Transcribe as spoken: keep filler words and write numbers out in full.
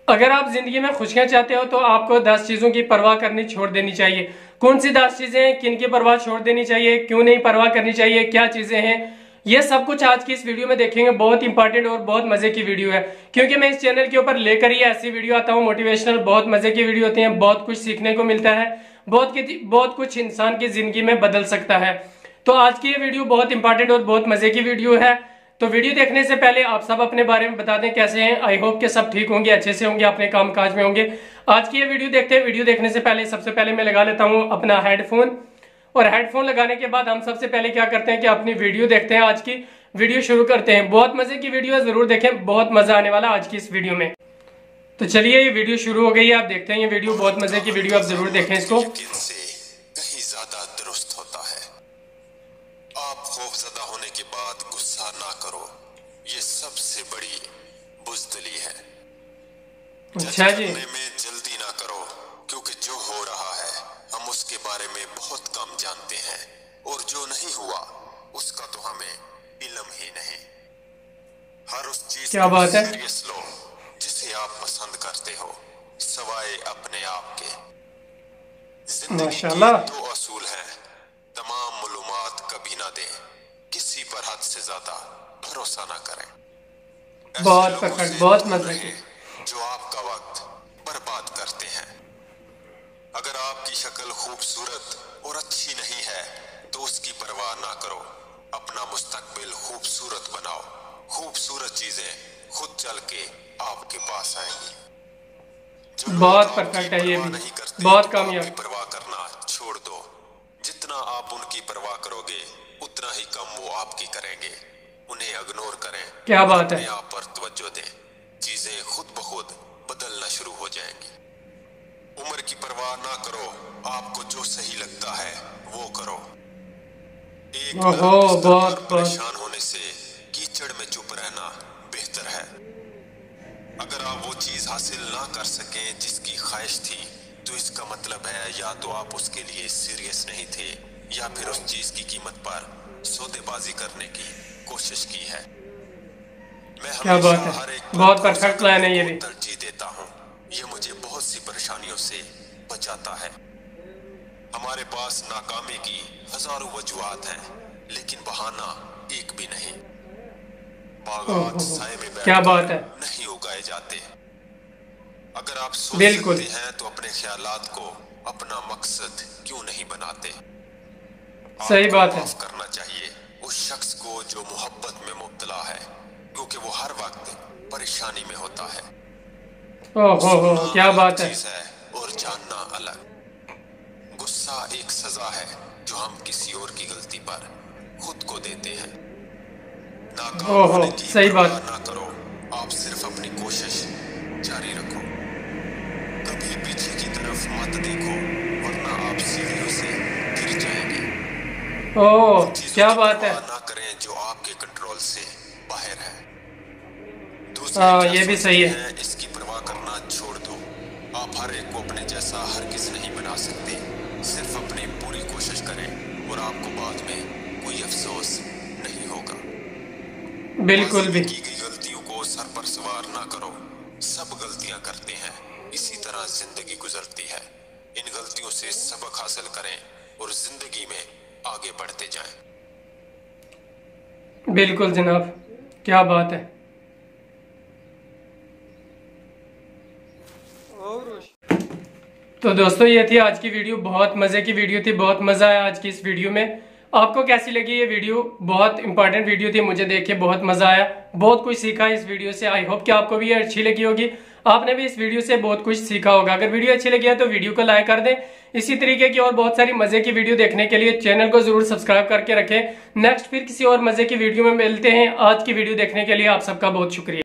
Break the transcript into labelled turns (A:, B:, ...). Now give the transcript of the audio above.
A: अगर आप जिंदगी में खुशियां चाहते हो तो आपको दस चीजों की परवाह करनी छोड़ देनी चाहिए। कौन सी दस चीजें हैं, किन की परवाह छोड़ देनी चाहिए, क्यों नहीं परवाह करनी चाहिए, क्या चीजें हैं, ये सब कुछ आज की इस वीडियो में देखेंगे। बहुत इंपॉर्टेंट और बहुत मजे की वीडियो है, क्योंकि मैं इस चैनल के ऊपर लेकर ही ऐसी वीडियो आता हूँ मोटिवेशनल। बहुत मजे की वीडियो होती है, बहुत कुछ सीखने को मिलता है, बहुत बहुत कुछ इंसान की जिंदगी में बदल सकता है। तो आज की ये वीडियो बहुत इंपॉर्टेंट और बहुत मजे की वीडियो है। तो वीडियो देखने से पहले आप सब अपने बारे में बता दें कैसे हैं। आई होप के सब ठीक होंगे, अच्छे से होंगे, अपने काम काज में होंगे। आज की ये वीडियो देखते हैं। वीडियो देखने से पहले सबसे पहले मैं लगा लेता हूं अपना हेडफोन, और हेडफोन लगाने के बाद हम सबसे पहले क्या करते हैं कि अपनी वीडियो देखते हैं। आज की वीडियो शुरू करते हैं। बहुत मजे की वीडियो है, जरूर देखें, बहुत मजा आने वाला आज की इस वीडियो में। तो चलिए ये वीडियो शुरू हो गई है, आप देखते हैं ये वीडियो, बहुत मजे की वीडियो, आप जरूर देखें इसको।
B: कहीं ज्यादा दुरुस्त होता है। आप खौफजदा होने के बाद गुस्सा ना करो, ये सबसे बड़ी बुज़दिली है।
A: अच्छा जी।
B: में जल्दी ना करो, क्योंकि जो हो रहा है हम उसके बारे में बहुत कम जानते हैं, और जो नहीं हुआ उसका तो हमें इल्म ही नहीं। हर उस चीज
A: क्या बात है,
B: सीरियस लो जिसे आप पसंद करते हो, सवाए अपने आप के। जिंदगी के दो असूल हैं, तमाम मालूमात कभी ना दें, किसी पर हद से ज्यादा भरोसा ना करें।
A: बहुत परफेक्ट, बहुत मजे की।
B: जो आपका वक्त बर्बाद करते हैं। अगर आपकी शक्ल खूबसूरत और अच्छी नहीं है तो उसकी परवाह ना करो, अपना मुस्तकबिल खूबसूरत बनाओ। खूबसूरत चीजें खुद चल के आपके पास आएंगी।
A: बहुत परफेक्ट है ये भी, बहुत कामयाब।
B: परवाह करना छोड़ दो। जितना आप उनकी परवाह करोगे उतना ही कम वो आपकी करेंगे। उन्हें इग्नोर करें,
A: क्या बात है,
B: आप पर तवज्जो दें, चीजें खुद ब खुद बदलना शुरू हो जाएंगी। उम्र की परवाह ना करो, आपको जो सही लगता है वो करो। एक बहुत परेशान होने से कीचड़ में चुप रहना बेहतर है। अगर आप वो चीज हासिल ना कर सकें जिसकी ख्वाहिश थी, तो इसका मतलब है या तो आप उसके लिए सीरियस नहीं थे, या फिर उस चीज की कीमत पर सौदेबाजी करने की कोशिश की है। मैं
A: क्या बात है,
B: हर एक
A: बहुत परफेक्ट प्लान है ये भी।
B: तरजीह देता हूँ, ये मुझे बहुत सी परेशानियों से बचाता है। हमारे पास नाकामी की हजारों वजूहात हैं, लेकिन बहाना एक भी नहीं। बागात साए में बैठकर
A: क्या बात है,
B: नहीं उगाए जाते। अगर आप सोच
A: बिल्कुल
B: सकते हैं तो अपने ख्यालात को अपना मकसद क्यों नहीं बनाते।
A: सही बात है।
B: माफ करना चाहिए उस शख्स को जो मोहब्बत में मुब्तला है, क्योंकि वो हर वक्त परेशानी में होता है।
A: ओहो हो, क्या बात है।
B: है और जानना अलग। गुस्सा एक सजा है जो हम किसी और की गलती पर खुद को देते हैं।
A: ओहो, सही बात।
B: ना करो, आप सिर्फ अपनी कोशिश जारी रखो। कभी पीछे की तरफ मत देखो, वरना आप सीढ़ियों से गिर जाएंगे।
A: ओह, क्या बात है।
B: ना करें जो आपके कंट्रोल से बाहर है।
A: हाँ, ये भी सही है।
B: इसकी परवाह करना छोड़ दो। आप हर एक को अपने जैसा हरगिज़ नहीं बना सकते। सिर्फ अपनी पूरी कोशिश करें और आपको बाद में कोई अफसोस नहीं होगा।
A: बिल्कुल भी।
B: की गई गलतियों को सर पर सवार ना करो। सब गलतियां करते हैं, इसी तरह जिंदगी गुजरती है। इन गलतियों से सबक हासिल करें और जिंदगी में आगे बढ़ते जाएं।
A: बिल्कुल जनाब, क्या बात है। तो दोस्तों ये थी आज की वीडियो, बहुत मजे की वीडियो थी, बहुत मजा आया आज की इस वीडियो में। आपको कैसी लगी ये वीडियो? बहुत इंपॉर्टेंट वीडियो थी, मुझे देख के बहुत मजा आया, बहुत कुछ सीखा इस वीडियो से। आई होप कि आपको भी ये अच्छी लगी होगी, आपने भी इस वीडियो से बहुत कुछ सीखा होगा। अगर वीडियो अच्छी लगी है तो वीडियो को लाइक कर दें। इसी तरीके की और बहुत सारी मजे की वीडियो देखने के लिए चैनल को जरूर सब्सक्राइब करके रखें। नेक्स्ट फिर किसी और मजे की वीडियो में मिलते हैं। आज की वीडियो देखने के लिए आप सबका बहुत शुक्रिया।